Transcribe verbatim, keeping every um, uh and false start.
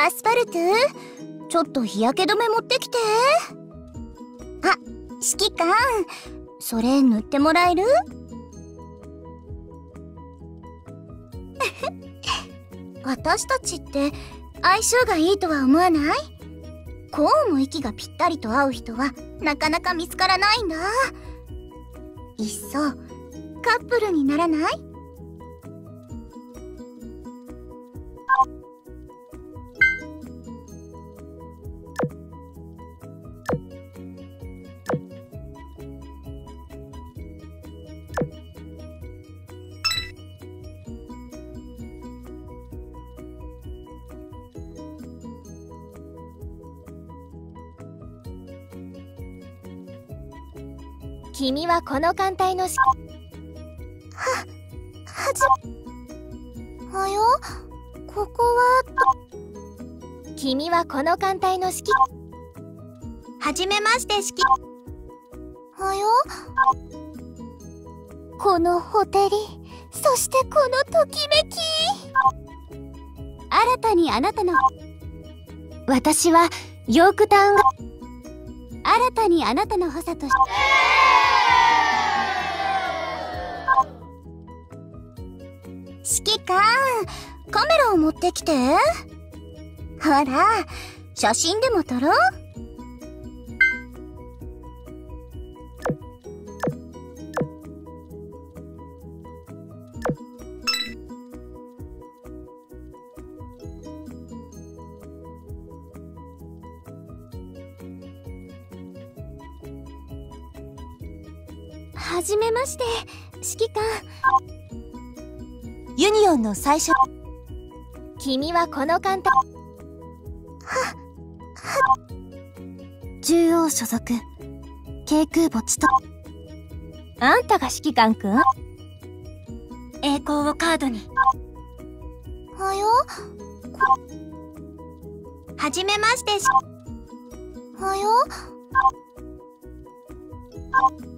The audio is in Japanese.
アスファルト、ちょっと日焼け止め持ってきて。あ、指揮官、それ塗ってもらえる？私たちって相性がいいとは思わない？こうも息がぴったりと合う人はなかなか見つからないんだ。いっそカップルにならない？ 君はこの艦隊のしは、 はじはよ、ここはと。 君はこの艦隊の指揮。 はじめまして指揮。はよ。このほてり、そしてこのときめき。新たにあなたの。 私はヨークタウンが新たにあなたの補佐として。指揮官、カメラを持ってきて。ほら、写真でも撮ろう。はじめまして、指揮官。 ユニオンの最初。君はこの艦隊。は、 は、 中央所属、軽空母地と。あんたが指揮官くん？栄光をカードに。 はよ。はじめまして、はよ。